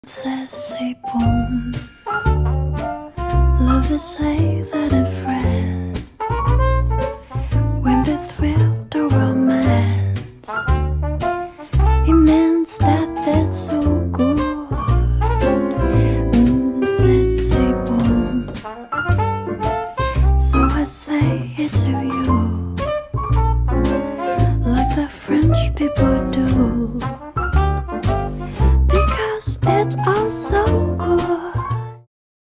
Ça c'est bon. Lovers say that in France, when they're thrilled to romance, it means that they're so good. Ça c'est bon. So I say it to you, like the French people